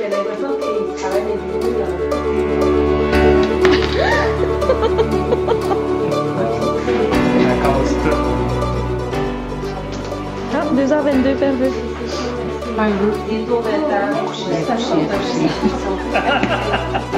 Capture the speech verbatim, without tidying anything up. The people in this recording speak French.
j'ai l'impression qu'il travaille les bureaux. Ah, deux heures vingt-deux, perdu. Des tours de table.